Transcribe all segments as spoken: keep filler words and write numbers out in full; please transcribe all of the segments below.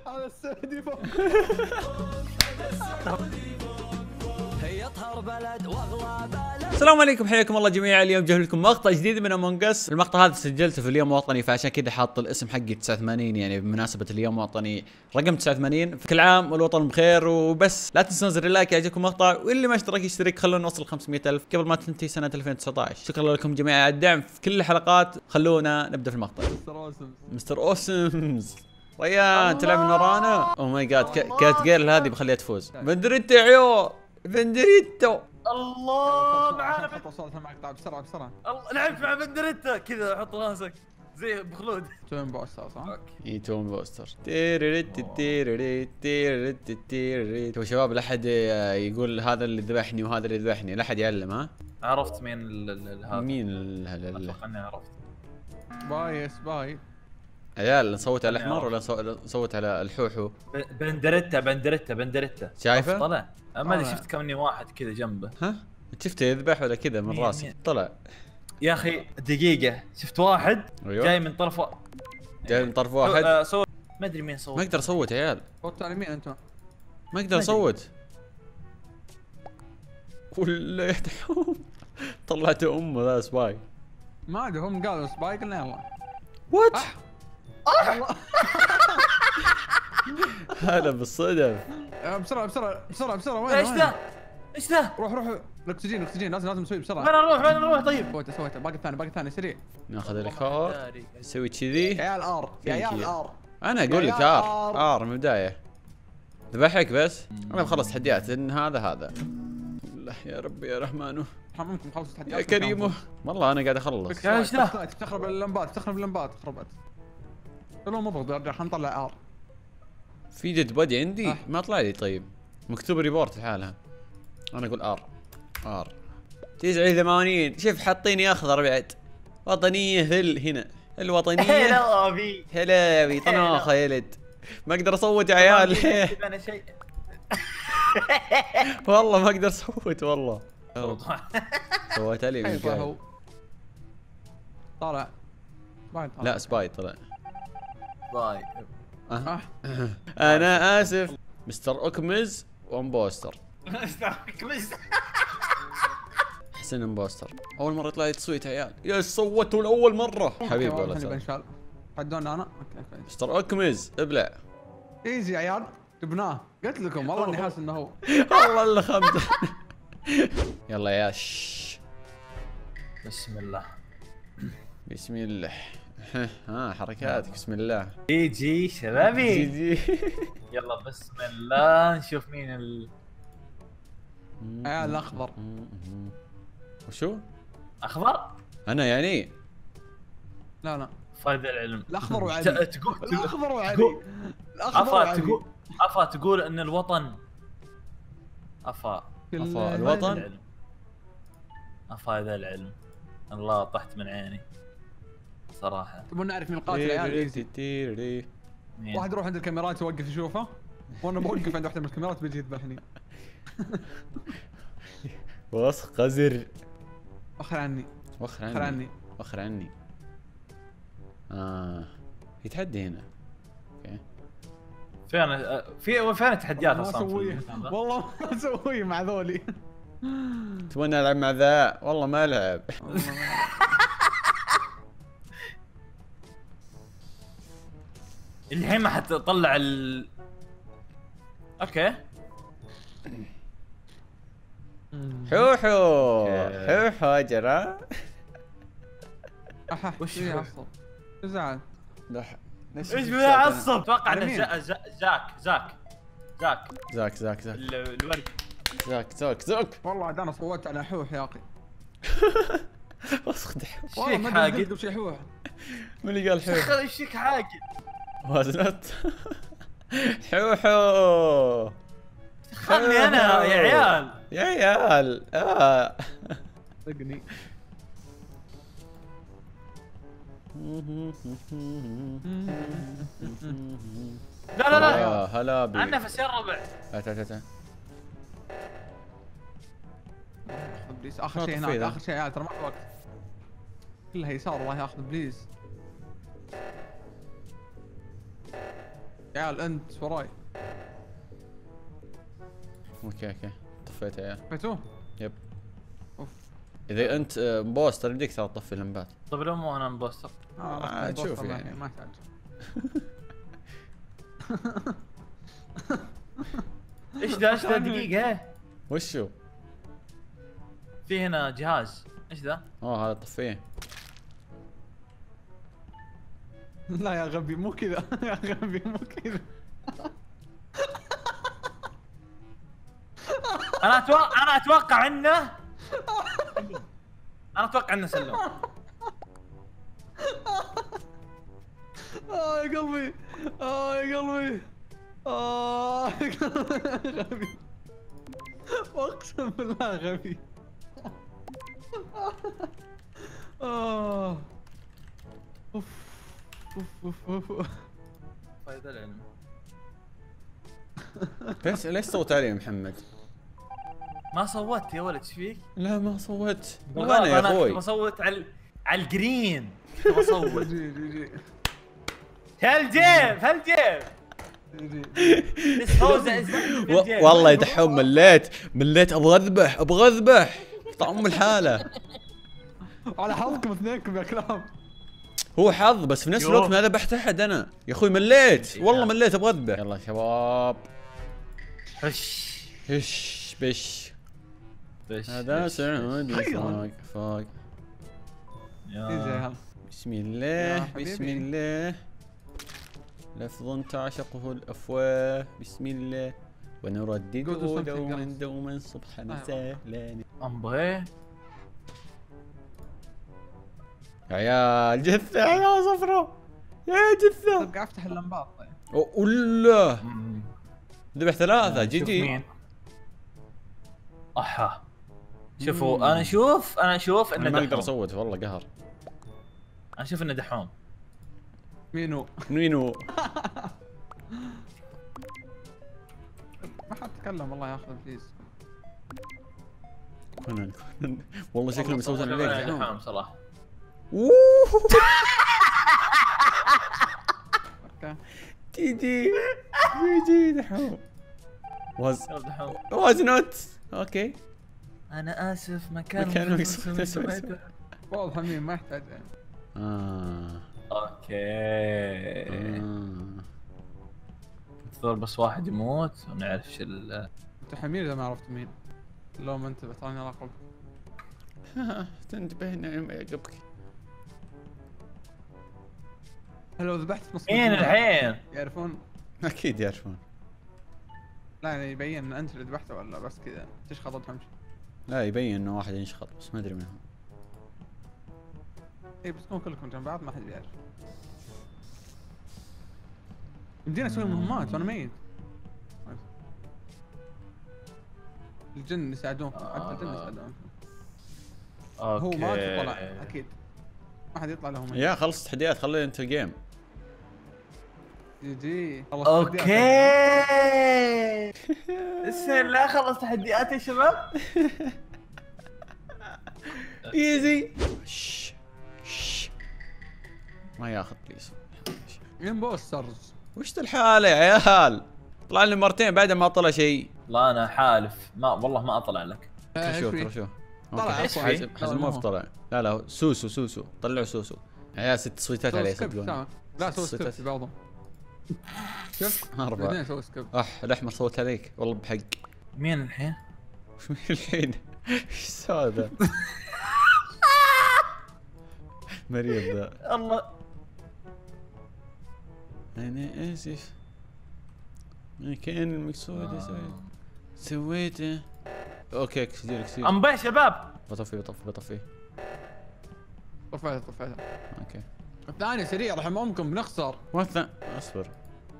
هذا السعودي فوق. السلام عليكم، حياكم الله جميعا. اليوم جايب لكم مقطع جديد من امونج اس. المقطع هذا سجلته في اليوم الوطني، فعشان كذا حاط الاسم حقي تسعة وثمانين، يعني بمناسبة اليوم الوطني رقم تسعة وثمانين. كل عام والوطن بخير وبس. لا تنسون زر اللايك يعجبكم المقطع، واللي ما اشترك يشترك. خلونا نوصل خمسمية ألف قبل ما تنتهي سنة ألفين وتسعة عشر. شكرا لكم جميعا على الدعم في كل الحلقات. خلونا نبدا في المقطع. مستر اوسمز مستر اوسمز ريان تلعب من ورانا. اوه ماي جاد، كانت جيرل هذه بخليها تفوز. بندريتا عيو بندريتا. الله معانا حط صوتها مقطع بسرعه بسرعه. الله لعبت مع بندريتا كذا، حط راسك زي بخلود. توين بوستر صح؟ اي توم بوستر. تيريريت تيريريت تيريريت تيريريت. شوفوا شباب، لا احد يقول هذا اللي ذبحني وهذا اللي ذبحني، لا احد يعلم. ها عرفت مين ال- ال- هذا؟ مين ال- ال- ال- اتوقع اني عرفت. باي سباي. عيال نصوت على الاحمر ولا نصو- نصوت على الحوحو؟ ب- بندريتا بندريتا بندريتا شايفه؟ طلع. ما ادري طلع. شفت كم اني واحد كذا جنبه. ها شفته يذبح ولا كذا من مين- راسي مين؟ طلع. يا اخي دقيقة، شفت واحد أيوة. جاي من طرف و... جاي من طرف واحد. آه، صور ما ادري مين صور. ما اقدر اصوت عيال، صوت على مين انتم؟ ما اقدر اصوت. ولا يحتحوم. طلعت امه ذا سباي. ما ادري، هم قالوا سباي قلنا يلا. وات والله. هلا بالصدف. آه، بسرعه بسرعه بسرعه بسرعه. وين ايش وين؟ ذا؟ ايش ذا؟ روح روح الاكسجين الاكسجين لازم لازم نسوي بسرعه. وين اروح وين اروح طيب؟ سويته سويته باقي الثاني باقي الثاني سريع. ناخذ الكور نسوي كذي. يا عيال ار يا عيال ار. انا اقول لك يا ار يار. ار من البدايه. ذبحك بس. انا بخلص تحديات ان هذا هذا. الله يا ربي يا رحمن احنا ممكن نخلص يا التحديات. كريمه. والله انا قاعد اخلص. يا ايش ذا؟ تخرب اللمبات تخرب اللمبات خربت. شنو مضغوط يا رجال، خلينا نطلع ار. في ديد بودي عندي أه. ما طلع لي. طيب مكتوب ريبورت لحالها. انا اقول ار ار تسعة وثمانين. شوف حاطيني اخضر بعد. وطنيه ذل هنا الوطنيه. هلا ابي هلا بي طناخه يا ولد. ما اقدر اصوت يا عيال. انا شيء والله ما اقدر اصوت والله. سويت لي من حيطه هو. قاعد. طالع. باين طالع. لا سباي طلع. باي. أه. آه. انا اسف مستر اوكمز وامبوستر. حسن امبوستر. اول مره يطلع لي تصويت يا عيال. يا صوتوا لاول مره حبيبي والله والله خليني سلام. بنشال. حدونا انا. اوكي كويس. مستر اوكمز ابلع. ايزي يا عيال جبناه. قلت لكم والله اني حاسس انه هو. والله اللي خمسه. يلا يا شش. بسم الله. بسم الله. ها حركاتك بسم الله. جي جي جي شبابي. جي. يلا بسم الله نشوف مين ال عيال الاخضر. وشو؟ اخضر. انا يعني لا لا فايدة العلم. الاخضر ت- وعلي. تقول الاخضر وعلي. تقول- الاخضر افا وعلي. تقول افا تقول ان الوطن افا كل- أفا الوطن؟ فايدة العلم. افا العلم. الله طحت من عيني صراحة. تبون نعرف مين القاتل يا عيال؟ ايزي. تيري. مين؟ واحد يروح عند الكاميرات يوقف يشوفه، وانا بوقف عند واحده من الكاميرات بيجي يذبحني. بص قزر. وخر عني وخر وخر عني عني. وخر عني. اه يتحدي هنا. اوكي فين في فين التحديات ما اصلا في اسويه المكان ذا؟ والله ما اسويه مع ذولي. تبغى العب مع ذا؟ والله ما العب. الحين ما حتطلع ال اوكي. حوحو حوحو جرى. احا وش وش هو؟ يعصب؟ زعل. ايش بيعصب؟ اتوقع على انه مين؟ جا- جا- جاك زاك زاك زاك زاك زاك ال- الورد. زاك زاك زاك. والله عاد انا صوتت على حوح يا اخي. وسخ ايش والله فيك ما ادري حاقد؟ قلت وش حوح. من اللي قال حوحو؟ خل ايش فيك حاقد؟ وازنت. حوحو خلني انا يا عيال. يا عيال. اه صدقني. لا لا لا آه، هلا بي. عن نفس يا الربع. تعال تعال تعال. اخذ بليز اخر ما شيء طفي هناك ذا. اخر شيء يا عيال ترى ما في وقت. كلها يسار والله ياخذ بليز. يا عيال انت وراي. اوكي اوكي طفيت يا عيال. طفيتوه؟ يب. اوف. اذا انت آه، مبوستر يمديك ترى تطفي اللمبات. طيب لو مو انا مبوستر. آه، تشوف يعني. ما يحتاج. ايش ذا ايش ذا دقيقة؟ وشو؟ في هنا جهاز، ايش ذا؟ اوه هذا طفيه. لا يا غبي مو كذا. يا غبي مو كذا. انا اتوقع انا اتوقع انه انا اتوقع انه سلم. اه يا قلبي. اه يا قلبي. اه يا قلبي. غبي. اقسم بالله غبي. اه اوف اوف اوف اوف. فايدة العلم. ليش ليش صوت علي يا محمد؟ ما صوتت يا ولد ايش فيك؟ لا ما صوت. بالغلط انا يا انا كنت اخوي. بصوت على على الجرين. كنت بصوت. جي جي جي هالجيب هالجيب جي. بس فوز و- والله يا دحوم مليت مليت ابغى اذبح ابغى اذبح طعم الحالة. على حظكم اثنينكم يا كلام. هو حظ بس في نفس يوه. الوقت ما ذبحت احد انا يا اخوي مليت والله مليت ابغى اذبح. يلا شباب هش هش بش بش هذا بش. سعودي خير. فوق فوق. ايزي يا هلا. بسم يا الله حبيبي. بسم الله لفظ تعشقه الافواه بسم الله Go do ونردده something دوما else. دوما صبحا سهلا. امبي يا عيال جثة يا عيال صفرة يا جثة. طيب قاعد افتح اللمبات طيب. أو- ولا ذبح ثلاثة جي شوف جي. مين. احا شوفوا انا اشوف انا اشوف انا انه ما اقدر دحوم. اصوت والله قهر. انا اشوف انه دحوم. مينو. مينو ما حد تكلم والله ياخذ الفيز. كونان كونان والله شكله مسوي أنا عليك. دحوم صراحه. أوه. اوكي. جي جي جي جي دحوم واز يلا دحوم. واز نوت اوكي. انا اسف مكان مكان مكسور. مكسور. واضح مين ما يحتاج يعني. اه اوكي آه. انتظر بس واحد يموت ونعرف ايش ال انت حمير اذا ما عرفت مين. لو ما انتبه تراني راقب. تنتبه نعم عقبك. لو ذبحت نص مين مجموعة الحين؟ يعرفون. اكيد يعرفون. لا يعني يبين ان انت اللي ذبحته ولا بس كذا تشخط وتمشي. لا يبين انه واحد ينشخط بس ما ادري من هو. اي بس تكون كلكم جنب بعض ما حد يعرف. يمدينا اسوي مهمات وانا ميت. الجن يساعدونكم حتى الجن يساعدونكم. اوكي هو ما طلع اكيد. ما حد يطلع لهم. يا خلص تحديات خلي انت الجيم. جي جي خلص اوكي بسم الله خلص تحديات يا شباب. ايزي شش شش ما ياخذ بليز. امبوسترز. وش ذا الحالة يا عيال؟ طلع لي مرتين بعد ما طلع شيء. لا انا حالف ما والله ما اطلع لك. ايش شوف في؟ ترى شوف. طلع إيش اوكي في؟ حزم حزموف طلع. لا لا سوسو سوسو طلعوا سوسو. عيال ست تصويتات سوي عليه سكيب صدقوني. سامع. لا سوي ست سكيب صوتات. في بعضهم. شوف أربعة. بعدين سوي سكيب. اح الاحمر صوت عليك والله بحق. مين الحين؟ وش مين الحين؟ ايش سوى ذا؟ مريض ذا. الله انا اسف ما كان المقصود اسوي سويته. اوكي كسير كسير. امبي شباب. بطفي بطفي بطفي. طفيتها طفيتها. اوكي الثاني سريع رحم امكم بنخسر. وث اصبر.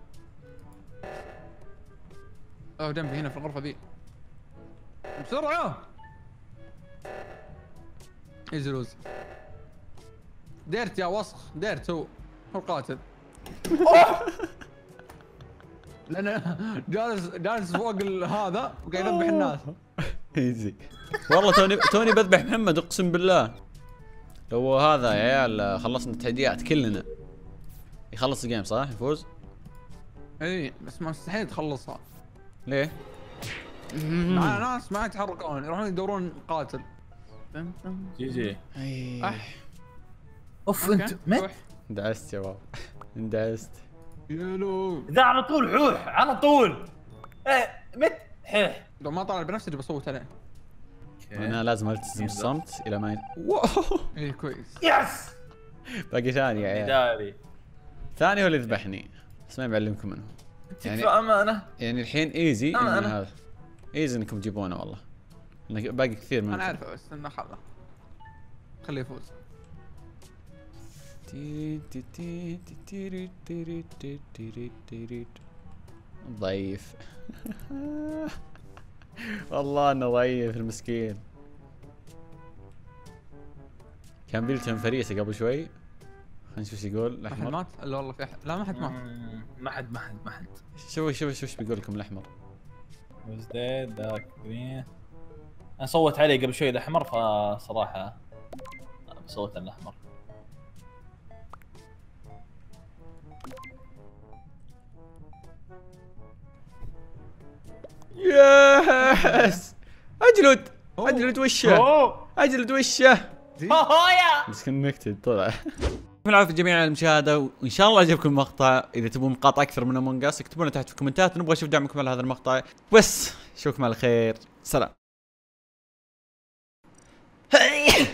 اه جنبي هنا في الغرفة ذي. بسرعة. ايزي لوز. ديرت يا وسخ ديرت هو هو القاتل. لانه جالس جالس فوق ال- هذا وقاعد يذبح الناس. ايزي والله توني توني بذبح محمد اقسم بالله. لو هذا يا عيال خلصنا التحديات كلنا يخلص الجيم صح يفوز؟ اي بس مستحيل تخلصها. ليه؟ مع ناس ما يتحركون يروحون يدورون قاتل. جي جي. اي أح. اوف أوكي. انت مت. روح. اندعست شباب اندعست. يلو ذا على طول حوح على طول. ايه مت حيح. لو ما طلع بنفسي بصوت عليه. انا لازم التزم الصمت الى ما ي... واو. اي كويس. يس. باقي ثاني يا عيال. داري. ثاني هو اللي ذبحني بس ما بعلمكم منه. يعني تكفى امانه. يعني الحين ايزي أنا- إن أنا. هذا ايزي انكم تجيبونه والله. إنك باقي كثير منكم. انا عارفه بس انه خله خليه يفوز. تي- تي- تي- تي- تيري- تيري- تي- تيري- تيري. ضعيف. والله انه ضعيف المسكين. كان بيلتهم فريسه قبل شوي. خلينا نشوف ايش يقول ما حد الاحمر. مات الا والله في أحد. لا ما حد مات. مم، ما حد ما حد ما حد. شوف شوف شوف ايش بيقول لكم الاحمر. ويز ديد دارك جرين. انا صوت عليه قبل شوي الاحمر فصراحه بصوت الاحمر. يس اجلد اجلد وشه اوه اجلد وشه. يا ديسكونكتد طلع. يعطيكم العافيه جميعا على المشاهده وان شاء الله عجبكم المقطع. اذا تبون مقاطع اكثر من امونج اس اكتبوا لنا تحت في الكومنتات ونبغى نشوف دعمكم على هذا المقطع. بس اشوفكم على خير. سلام.